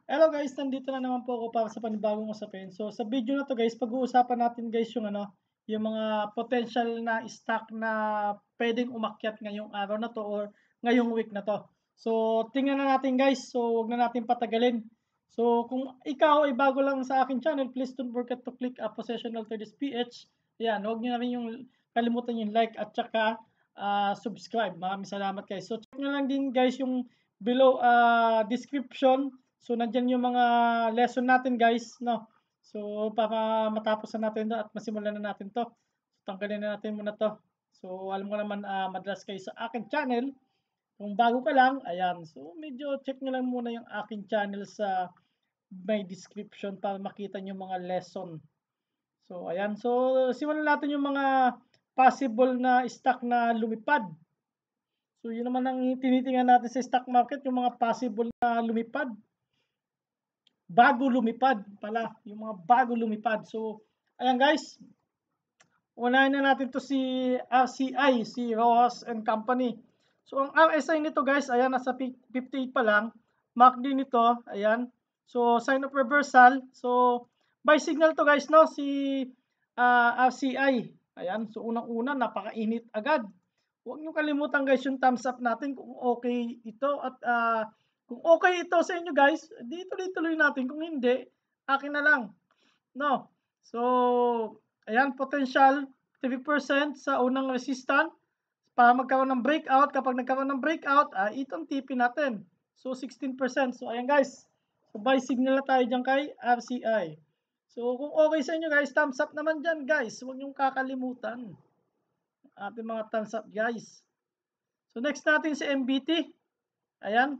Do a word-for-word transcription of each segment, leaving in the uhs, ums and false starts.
Hello guys, nandito na naman po ako para sa panibagong usapin. So sa video na to guys, pag-uusapan natin guys yung ano, yung mga potential na stock na pwedeng umakyat ngayong araw na to or ngayong week na to. So tingnan na natin guys. So wag na natin patagalin. So kung ikaw ay bago lang sa akin channel, please don't forget to click a Possessional thirties P H. Ayan, huwag niyo na rin yung kalimutan yung like at saka uh, subscribe. Maraming salamat guys. So check nyo lang din guys yung below uh, description. So nandiyan yung mga lesson natin guys, no. So para matapos na natin 'to at masimulan na natin 'to. So tanggalin na natin muna 'to. So alam mo naman uh, madalas kayo sa akin channel. Kung bago ka lang, ayan. So medyo check nyo lang muna yung akin channel sa may description para makita nyo mga lesson. So ayan. So simulan natin yung mga possible na stock na lumipad. So yun naman ang tinitingnan natin sa stock market, yung mga possible na lumipad. Bago lumipad pala, yung mga bago lumipad. So, ayan guys, unahin na natin to si R C I, si Rojas and Company. So, ang R S I nito guys, ayan, nasa fifty-eight pa lang. M A C D nito, ayan. So, sign of reversal. So, buy signal to guys, no, si uh, R C I. Ayan, so unang-una, napakainit agad. Huwag nyo kalimutan guys yung thumbs up natin kung okay ito at uh, kung okay ito sa inyo guys, di tuloy-tuloy natin. Kung hindi, akin na lang. No. So, ayan, potential three percent sa unang resistance para magkaroon ng breakout. Kapag nagkaroon ng breakout, ah, itong T P natin. So, sixteen percent. So, ayan guys. So, buy signal na tayo dyan kay R C I. So, kung okay sa inyo guys, thumbs up naman dyan guys. Huwag niyong kakalimutan. Ating mga thumbs up guys. So, next natin si M B T. Ayan.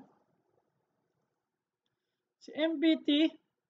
Si M B T,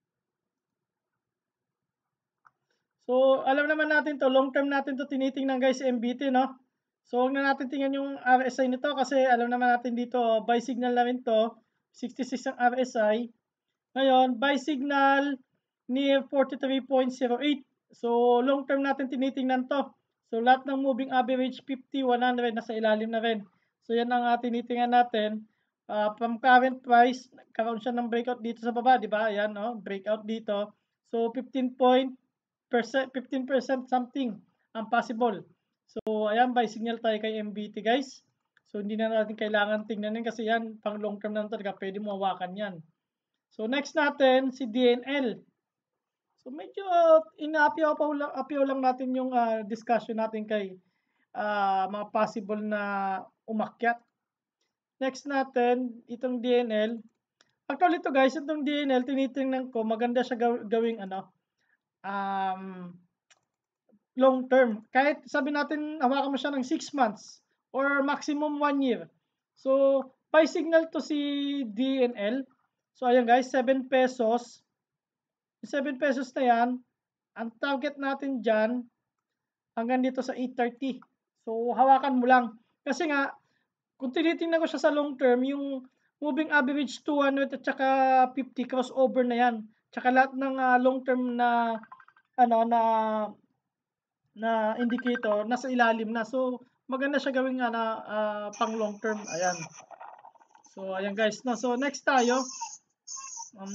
so alam naman natin to, long term natin to tinitingnan guys, si M B T, no? So huwag na natin tingnan yung R S I nito kasi alam naman natin dito, buy signal na rin to, sixty-six ang R S I. Ngayon, buy signal near forty-three point zero eight. So long term natin tinitingnan to. So lahat ng moving average fifty, one hundred nasa ilalim na rin. So yan ang uh, tinitingnan natin. Uh, from current price, karoon siya ng breakout dito sa baba, di ba? Ayan, no? Breakout dito. So fifteen point fifteen percent something ang possible. So ayan, buy signal tayo kay M B T guys. So hindi na natin kailangan tingnan kasi yan pang long term na talaga, pwede mo hawakan yan. So next natin si D N L. So medyo ina-apyaw lang, apyaw lang natin yung uh, discussion natin kay uh, mga possible na umakyat. Next natin, itong D N L. Actually ito guys, itong D N L, tinitingnan ko, maganda siya gawing ano, um, long term. Kahit sabi natin, hawakan mo siya ng six months or maximum one year. So, buy signal to si D N L. So, ayan guys, seven pesos. seven pesos na yan, ang target natin dyan, hanggang dito sa eight thirty. So, hawakan mo lang. Kasi nga, kung tinitingnan ko siya sa long term, yung moving average two hundred at saka fifty, crossover na yan. Tsaka lahat ng uh, long term na, ano, na, na indicator, nasa ilalim na. So, maganda siya gawin nga na uh, pang long term. Ayan. So, ayan guys. No? So, next tayo. Um,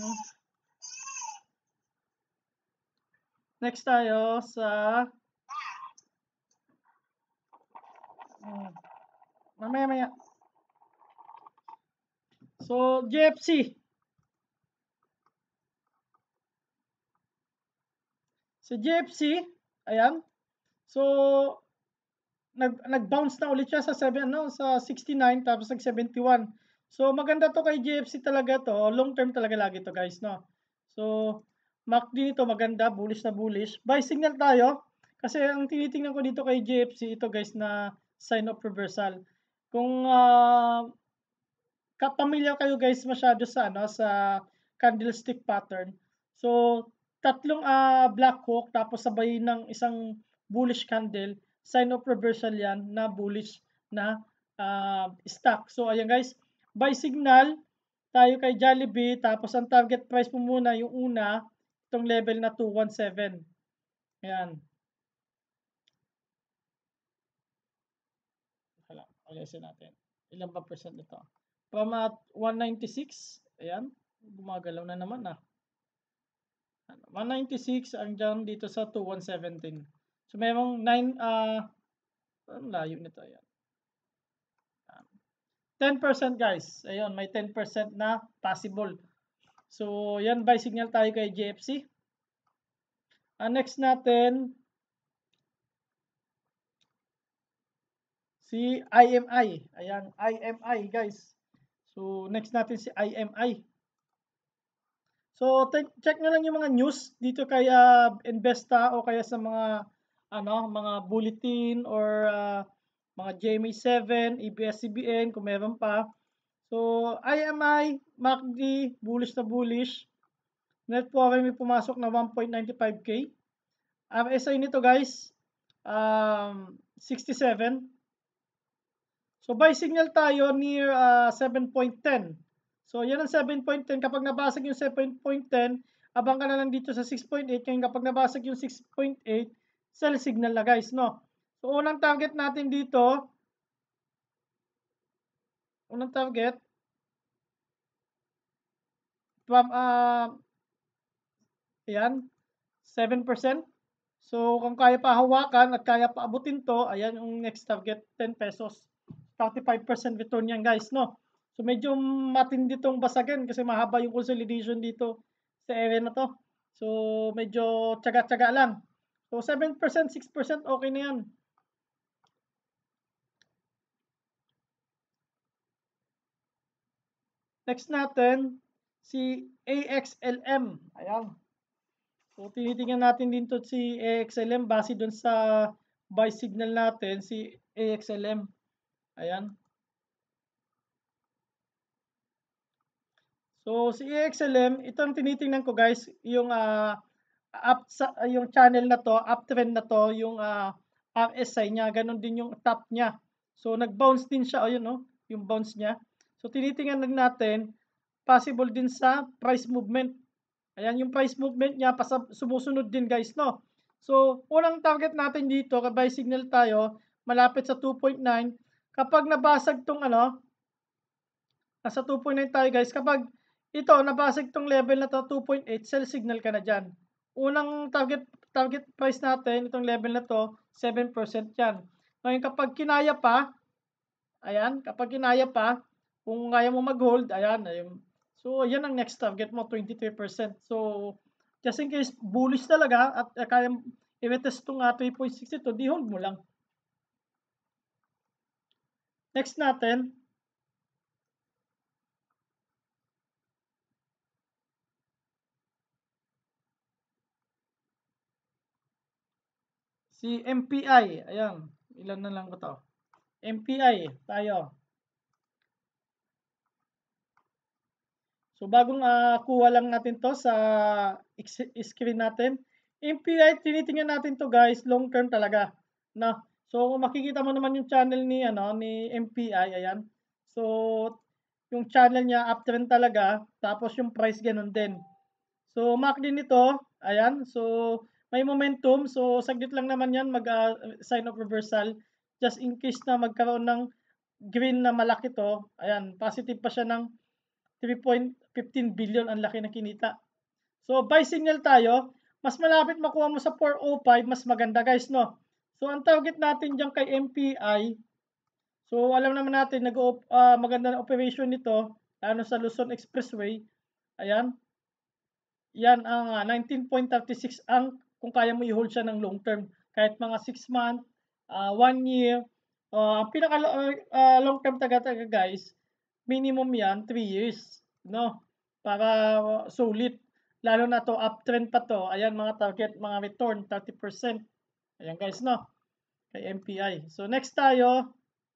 next tayo sa um, mamaya maya. So, J F C. Sa J F C, ayan. So, nag nag-bounce na ulit siya sa seven ano sa sixty-nine tapos nag seventy-one. So maganda to kay J F C talaga to, long term talaga lagi to guys, no. So M A C D nito maganda, bullish na bullish. Buy signal tayo kasi ang tinitingnan ko dito kay J F C ito guys na sign of reversal. Kung uh, kapamilya kayo guys masyado sa ano sa candlestick pattern. So tatlong uh, black hook tapos sabay ng isang bullish candle, sign of reversal yan na bullish na uh, stock. So ayan guys, buy signal tayo kay Jollibee, tapos ang target price mo muna yung una, itong level na two seventeen. Ayan. Hala, alisin natin. Ilan ba percent ito? From uh, one ninety-six, ayan, Gumagalaw na naman, ah. one ninety-six hanggang dito sa two one seventeen. So, merong nine, ah, ang layo nito, ayan. ten percent guys, ayun, may ten percent na possible. So, yan, buy signal tayo kay J F C. Uh, next natin, si I M I. Ayan, I M I guys. So, next natin si I M I. So, check nyo lang yung mga news dito kay uh, Investa o kaya sa mga ano, mga bulletin or uh, mga J M A seven, A B S C B N kung meron pa. So, I M I, M A C D, bullish na bullish. Net foreign may pumasok na one point nine five K. R S I nito guys, um, sixty-seven. So, buy signal tayo near uh, seven point one zero. So, yan ang seven point one zero. Kapag nabasag yung seven point one zero, abang ka na lang dito sa six point eight. Kaya kapag nabasag yung six point eight, sell signal na guys, no? So, unang target natin dito, unang target, from, uh, ayan, seven percent. So, kung kaya pa hawakan at kaya pa abutin to, ayan yung next target, ten pesos. thirty-five percent return yan guys, no? So, medyo matindi tong basagan kasi mahaba yung consolidation dito sa area na to. So, medyo tsaga-tsaga lang. So, seven percent, six percent, okay na yan. Next natin, si A X L M. Ayan. So, tinitingnan natin dito si A X L M base dun sa buy signal natin, si A X L M. Ayan. So, si A X L M, ito ang tinitingnan ko guys, yung uh, up sa, uh, yung channel na to, uptrend na to, yung uh, R S I niya, ganun din yung top niya. So, nag-bounce din siya, ayun no, yung bounce niya. So, tinitingnan lang natin, possible din sa price movement. Ayan, yung price movement niya, pasab sumusunod din guys, no? So, unang target natin dito, buy signal tayo, malapit sa two point nine. Kapag nabasag tong ano, nasa two point nine tayo guys, kapag ito, nabasag tong level na to, two point eight, sell signal ka na dyan. Unang target target price natin, itong level na to, seven percent yan. Ngayon, kapag kinaya pa, ayan, kapag kinaya pa, kung kaya mo mag-hold, ayan, ayun. So, ayan ang next target mo, twenty-three percent. So, just in case bullish talaga at uh, kaya i-retest itong uh, three point six two, di hold mo lang. Next natin, si M P I, ayan, ilan na lang ko to. M P I, tayo. So, bagong uh, kuha lang natin to sa screen natin. M P I, tinitingnan natin to guys, long term talaga. No? So, kung makikita mo naman yung channel ni, ano, ni M P I, ayan. So, yung channel niya, uptrend talaga. Tapos yung price, ganun din. So, M A C D nito, ayan. So, may momentum. So, saglit lang naman yan, mag uh, sign of reversal. Just in case na magkaroon ng green na malaki to, ayan, positive pa siya ng three point one five billion, ang laki ng kinita. So, buy signal tayo. Mas malapit makuha mo sa four oh five, mas maganda guys, no? So, ang target natin dyan kay M P I, so, alam naman natin, nag uh, maganda na operation nito, lalo sa Luzon Expressway. Ayan. Yan ang uh, nineteen point three six ang kung kaya mo i-hold siya ng long term. Kahit mga six month, uh, one year, uh, pinaka uh, long term taga-taga guys, minimum yan, three years. No? Para uh, sulit. Lalo na to, uptrend pa to. Ayan, mga target, mga return, thirty percent. Ayan guys, no? Kay M P I. So, next tayo.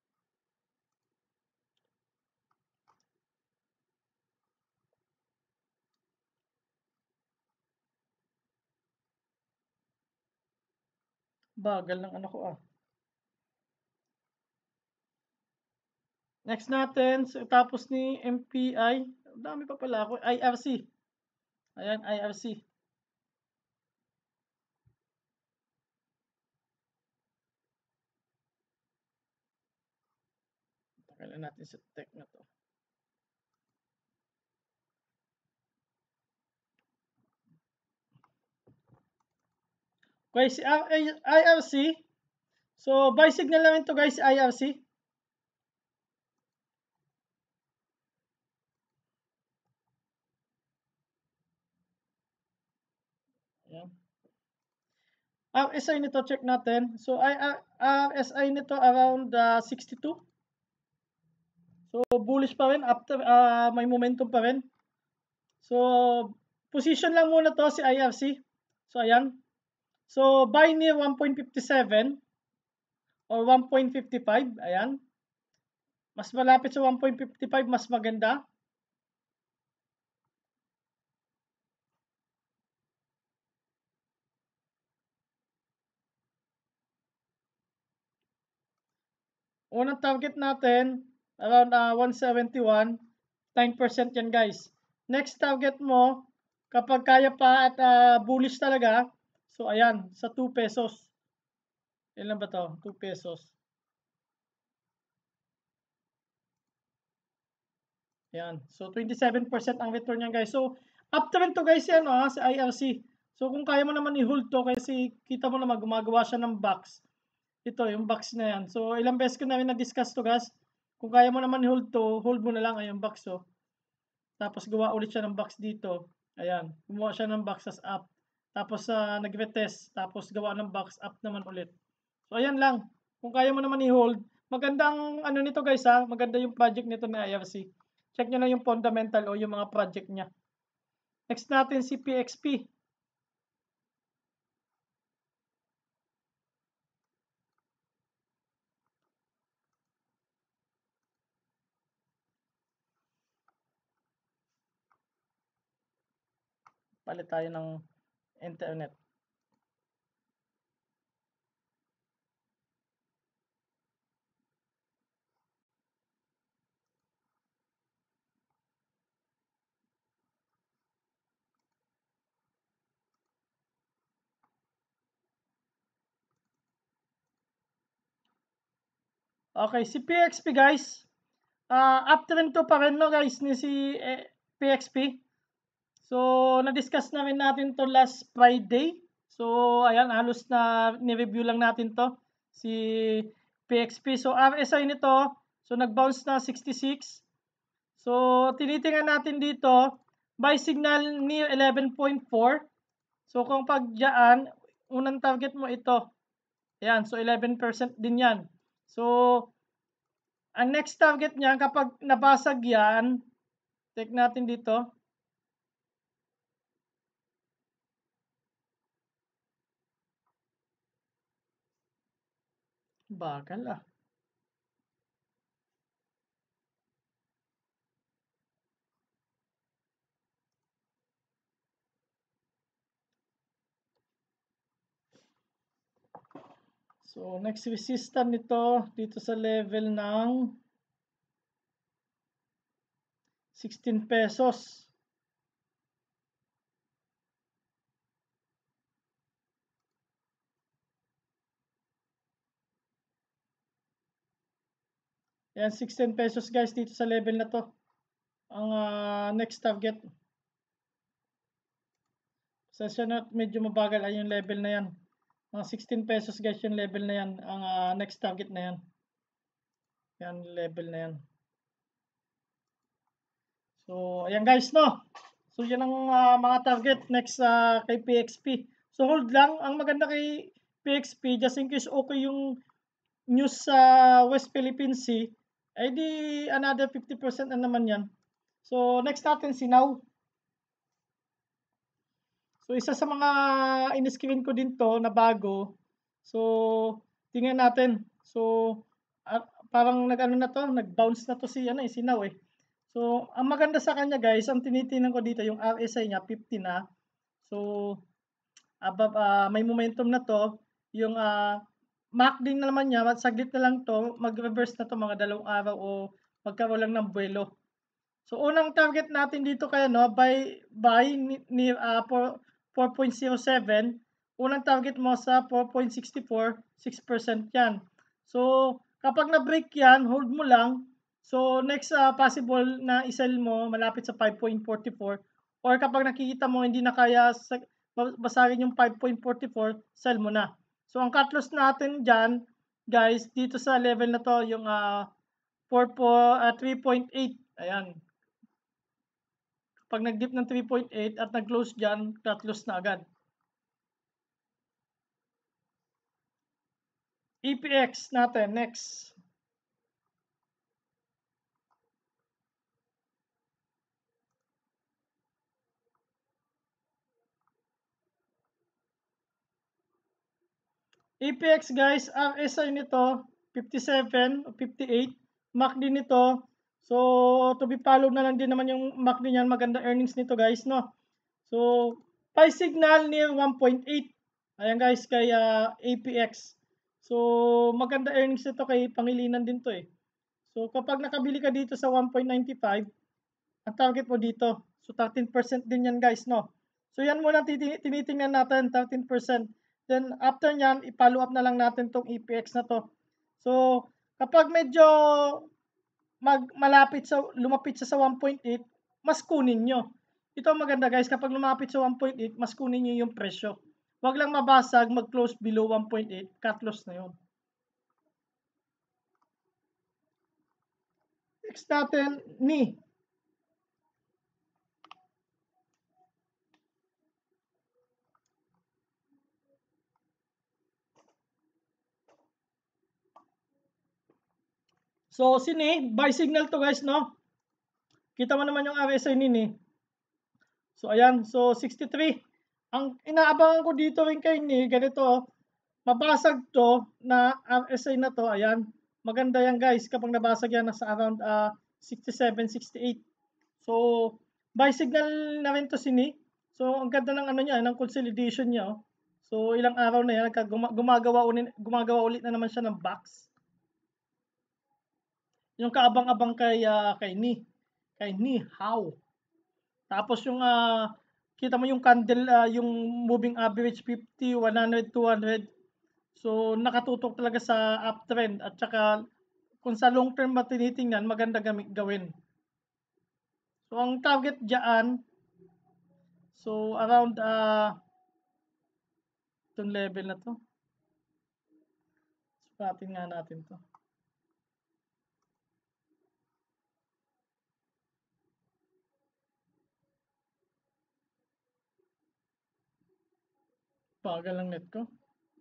Bagal ng ano ko ah. Next natin, so, tapos ni M P I, dami pa pala ako, I R C. Ayan, I R C. Kailan natin sa tech na to. guys, si I R C. So, buy signal namin to guys, I R C. Ayan. R S I nito, check natin. So, R S I nito around uh, sixty-two. So, bullish pa rin after uh, may momentum pa rin. So, position lang muna to si I R C. So, ayan. So, buy near one point five seven or one point five five. Ayan. Mas malapit sa one point five five, mas maganda. Unang target natin, around uh, one seventy-one. nine percent yan guys. Next target mo, kapag kaya pa at uh, bullish talaga, so ayan, sa two pesos. Ilan ba to? two pesos. Ayan. So, twenty-seven percent ang return niyan guys. So, after to guys yan, ah, sa I R C. So, kung kaya mo naman i-hold to kasi kita mo naman gumagawa siya ng box. Ito, yung box na yan. So, ilang beses ko na rin na-discuss to guys. Kung kaya mo naman i-hold to, hold mo na lang ay yung box. Oh. Tapos, gawa ulit siya ng box dito. Ayan. Gumawa siya ng box as up. Tapos, uh, nag-retest. Tapos, gawa ng box up naman ulit. So, ayan lang. Kung kaya mo naman i-hold. Magandang ano nito guys ha. Maganda yung project nito na I R C. Check nyo na yung fundamental o yung mga project niya. Next natin si P X P. Palit tayo ng internet. Okay, si P X P guys. Uh, uptrend to pa rin no guys ni si eh, P X P. So, na-discuss na rin natin to last Friday. So, ayan, halos na ni-review lang natin to. Si P X P. So, R S I nito, so nag-bounce na sixty-six. So, tinitingnan natin dito, buy signal near eleven point four. So, kung pag dyan, unang target mo ito. Ayan, so eleven percent din yan. So, ang next target niya, kapag nabasag yan, check natin dito. Bagal ah. So, next resistance nito, dito sa level ng sixteen pesos. Yan, sixteen pesos guys dito sa level na to. Ang uh, next target. Session na medyo mabagal ay yung level na yan. Mga sixteen pesos guys yung level na yan. Ang uh, next target na yan. Yan, level na yan. So, ayan guys, no? So, yan ang uh, mga target next uh, kay P X P. So, hold lang. Ang maganda kay P X P, just in case okay yung news sa West Philippine Sea, ay di another fifty percent na naman yan. So, next natin si Now. So, isa sa mga in-screen ko din to na bago. So, tingnan natin. So, uh, parang nag-ano na to, nag-bounce na to si, ano, eh, si Now eh. So, ang maganda sa kanya guys, ang tinitingnan ko dito, yung R S I niya, fifty na. So, above, uh, may momentum na to. Yung uh, M A C D na naman niya, saglit na lang to, mag-reverse na to mga dalawang araw o magkaroon lang ng buwelo. So, unang target natin dito kaya, no, by, by near uh, four point zero seven, unang target mo sa four point six four, six percent yan. So, kapag na-break yan, hold mo lang. So, next uh, possible na isell mo, malapit sa five point four four. Or kapag nakikita mo hindi na kaya sa, basagin yung five point four four, sell mo na. So ang cut loss natin diyan, guys, dito sa level na to yung uh, three point eight. Ayan. Pag nag-dip ng three point eight at nag-close diyan, cut loss na agad. E P X natin next. E P X guys, ang S I nito fifty-seven o fifty-eight, M A C D nito. So to be followed na lang din naman yung M A C D niyan, maganda earnings nito guys, no. So buy signal near one point eight. Ayan guys kay uh, A P X. So maganda earnings nito, kay Pangilinan din to eh. So kapag nakabili ka dito sa one point nine five, ang target mo dito. So thirteen percent din yan guys, no. So yan muna tinitingnan natin, thirteen percent. Then after nyan, i-follow up na lang natin tong E P X na to. So kapag medyo mag malapit sa lumapit sa one point eight, mas kunin nyo. Ito maganda guys, kapag lumapit sa one point eight, mas kunin nyo yung presyo. Wag lang mabasag, mag-close below one point eight, cut loss na yun. Next natin, N I. So, sini, buy signal to guys, no? Kita mo naman yung R S I nini. So, ayan. So, sixty-three. Ang inaabangan ko dito rin kay ni, ganito, mabasag to na R S I na to, ayan. Maganda yan guys, kapag nabasag yan, nasa around uh, sixty-seven, sixty-eight. So, buy signal na rin to sini. So, ang ganda ng ano niya, ng consolidation niya. Oh. So, ilang araw na yan, gumagawa ulit, gumagawa ulit na naman siya ng box. Yung kaabang-abang kay uh, kay Ni, kay Ni How. Tapos yung uh, kita mo yung candle, uh, yung moving average fifty, one hundred, two hundred. So nakatutok talaga sa uptrend, at saka kung sa long term ba tinitingnan, maganda gamit gawin. So ang target diyan, so around uh, itong level na to. Sukatin nga natin to. Bagal lang net ko.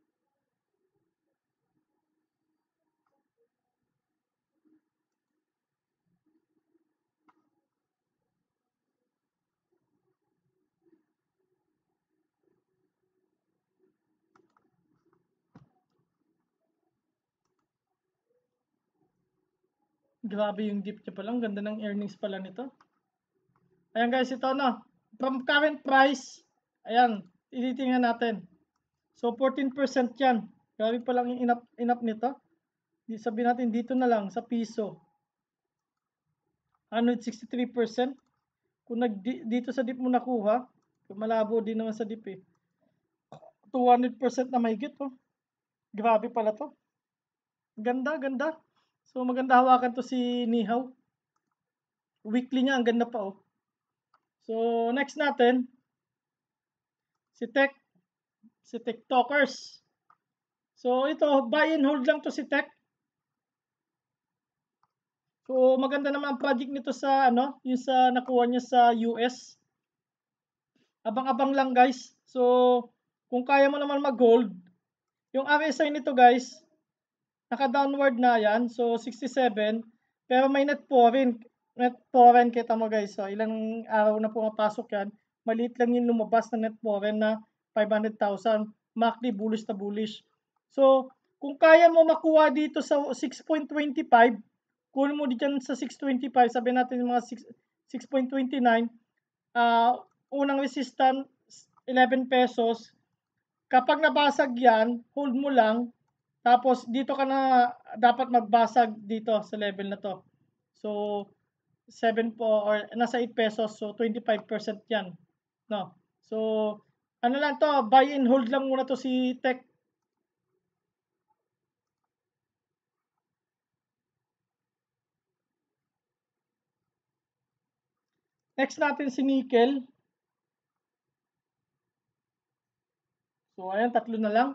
Grabe yung dip niya pala. Ang ganda ng earnings pala nito. Ayan guys, ito na. From current price, ayan, tinitingnan natin. So fourteen percent yan. Grabe pa lang yung inap, inap nito. Sabihin natin dito na lang sa piso. one hundred sixty-three percent. Kung nag, dito sa dip mo nakuha, malabo din naman sa dip eh. two hundred percent na mahigit oh. Grabe pala to. Ganda, ganda. So maganda hawakan to si Nihaw. Weekly niya, ang ganda pa oh. So next natin, si Tech. Si TikTokers. So ito, buy and hold lang to si Tech. So maganda naman ang project nito sa ano, yung sa nakuha niya sa U S. Abang-abang lang guys. So kung kaya mo naman mag-hold, yung R S I nito guys, naka-downward na yan. So sixty-seven, pero may net foreign. Net foreign kita mo guys. So ilang araw na pumapasok yan. Maliit lang yung lumabas na net foreign na five hundred thousand. M A C D bullish na bullish. So kung kaya mo makuha dito sa six point two five, kunin mo dito sa six twenty-five, sabi natin mga six point two nine, uh, unang resistance eleven pesos. Kapag nabasag yan, hold mo lang. Tapos dito ka na dapat magbasag dito sa level na to. So seven po or nasa eight pesos, so twenty-five percent yan. No. So ano lang to, buy and hold lang muna to si Tech. Next natin si Nickel. So, ayan, tatlo na lang.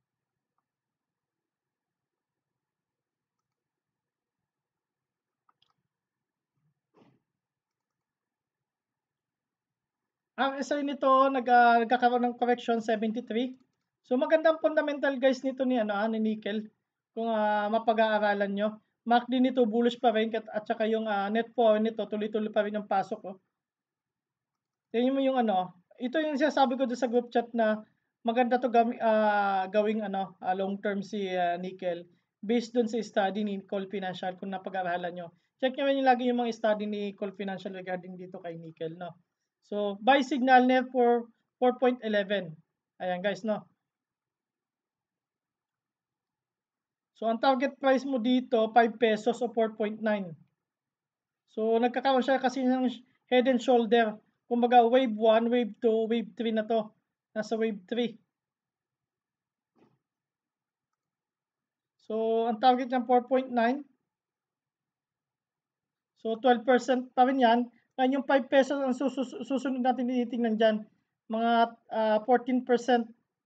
Ang S I nito nag ah, nagkakaroon ng correction seventy-three. So magandang fundamental guys nito ni ano, ah, ni nickel kung ah, mapag-aaralan nyo. M A C D nito bullish pa rin at, at saka yung ah, net foreign nito tuloy-tuloy pa rin ang pasok. Oh. Tingnan mo yung ano, ito yung sinasabi ko doon sa group chat na maganda to gami, ah, gawing ano, ah, long term si ah, nickel based doon sa study ni Cole Financial kung napag-aralan nyo. Check nyo rin lagi yung mga study ni Cole Financial regarding dito kay nickel, no? So, buy signal net for four point one one. Ayan guys, no? So, ang target price mo dito, five pesos o four point nine. So, nagkakaroon siya kasi ng head and shoulder. Kumbaga, wave one, wave two, wave three na to. Nasa wave three. So, ang target niya four point nine. So, twelve percent pa rin yan. Ngayon yung five pesos ang susus susunod natin tinitingnan dyan. Mga uh, fourteen percent.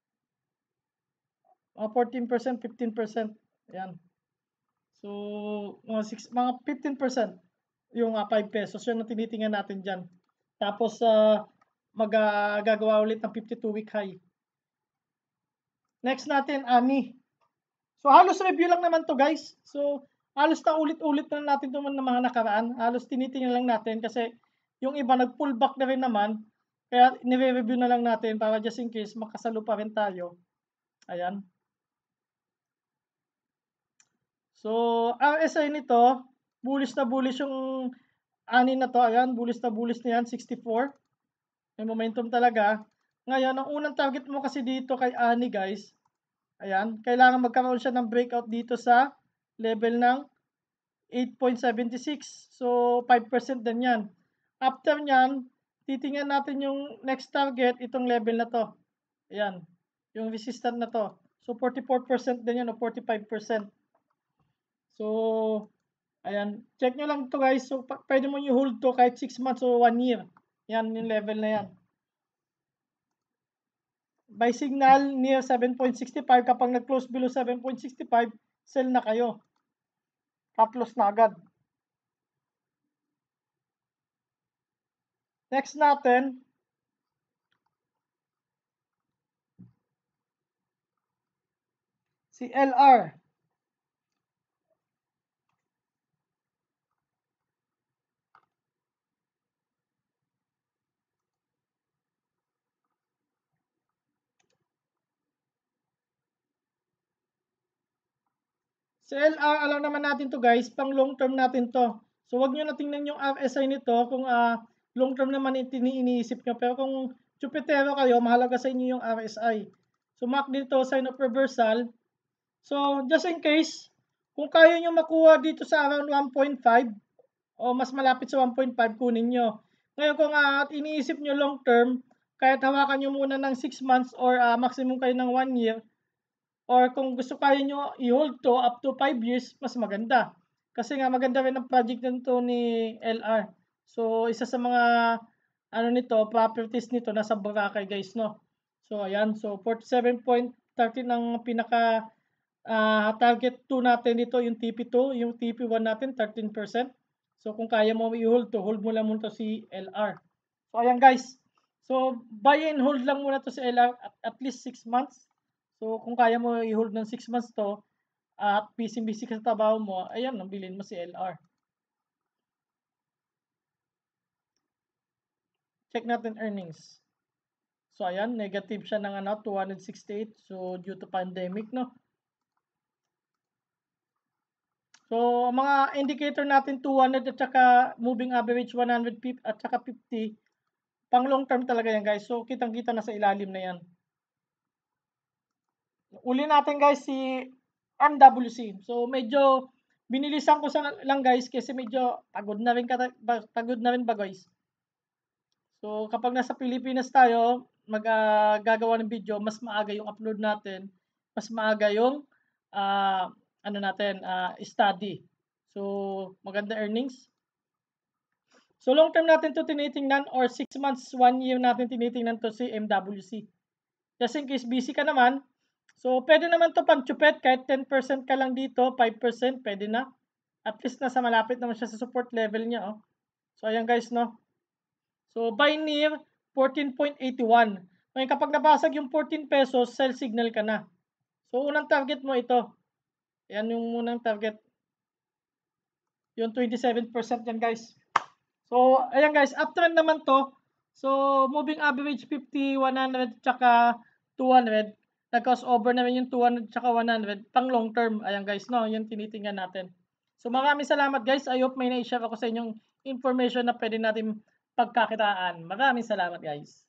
Mga fourteen percent, fifteen percent. Ayan. So, mga, six, mga fifteen percent yung uh, five pesos. Yun ang tinitingnan natin dyan. Tapos, uh, mag-gagawa uh, ulit ng fifty-two week high. Next natin, Ani. So, halos review lang naman to guys. So, halos na ulit-ulit na natin ito ng mga nakaraan. Halos tinitingnan lang natin kasi yung iba nag-pull back na rin naman. Kaya nire-review na lang natin para just in case makasalo pa rin tayo. Ayan. So, ang S I nito, bullish na bullish yung ani na to. Ayan, bullish na bullish na yan, sixty-four. May momentum talaga. Ngayon, ang unang target mo kasi dito kay ani guys, ayan, kailangan magkaroon siya ng breakout dito sa level ng eight point seven six. So, five percent din yan. After nyan, titingnan natin yung next target, itong level na to. Ayan, yung resistant na to. So, forty-four percent din yan o forty-five percent. So, ayan, check nyo lang to guys. So, pwede mo i-hold to kahit six months o one year. Yan, yung level na yan. By signal near seven point six five, kapag nag-close below seven point six five, sell na kayo. Top-loss na agad. Next natin, si L R. Si L R, alam naman natin to guys, pang long term natin to. So, wag nyo na tingnan yung R S I nito kung uh, long term naman iniisip nyo. Pero kung Jupitero kayo, mahalaga sa inyo yung R S I. So, mark dito, sign of reversal. So, just in case, kung kaya nyo makuha dito sa around one point five, o mas malapit sa one point five, kunin nyo. Ngayon, kung uh, iniisip nyo long term, kahit hawakan nyo muna ng six months or uh, maximum kayo ng one year, or kung gusto kaya nyo i-hold to up to five years, mas maganda. Kasi nga maganda rin ang project nito ni L R. So, isa sa mga ano nito, properties nito nasa Boracay guys, no. So, ayan. So, forty-seven point one three ang pinaka uh, target two natin dito, yung T P two, yung T P one natin, thirteen percent. So, kung kaya mo i-hold to, hold mo lang muna to si L R. So, ayan guys. So, buy and hold lang muna to si L R at, at least six months. So, kung kaya mo i-hold ng six months to, at busy-busy ka sa trabaho mo, ayan, nabilin mo si L R. Check natin earnings. So, ayan, negative siya ng ano, two hundred sixty-eight. So, due to pandemic, no? So, mga indicator natin, two hundred at saka moving average one hundred at saka fifty. Pang long term talaga yan, guys. So, kitang-kita na sa ilalim na yan. Uli natin guys si M W C. So medyo binilisan ko sa lang guys kasi medyo pagod na rin kata, pagod na rin ba guys. So kapag nasa Pilipinas tayo, maggagawa uh, ng video, mas maaga yung upload natin, mas maaga yung uh, ano natin, uh, study. So maganda earnings. So long term natin to tinitingnan or six months, one year natin tinitingnan to si M W C. Just in case busy ka naman. So, pwede naman to pang-chupet kahit ten percent ka lang dito, five percent pwede na. At least nasa malapit naman siya sa support level niya, oh. So, ayan guys, no. So, buy near fourteen point eight one. Ngayon, kapag nabasag yung fourteen pesos, sell signal ka na. So, unang target mo ito. Ayan yung unang target. Yung twenty-seven percent yan guys. So, ayan guys, uptrend naman to. So, moving average fifty, one hundred, tsaka two hundred. Nag-crossover naman yung two hundred tsaka one hundred pang long term. Ayan guys, no, yung tinitingnan natin. So, maraming salamat guys. I hope may na-share ako sa inyong information na pwede natin pagkakitaan. Maraming salamat guys.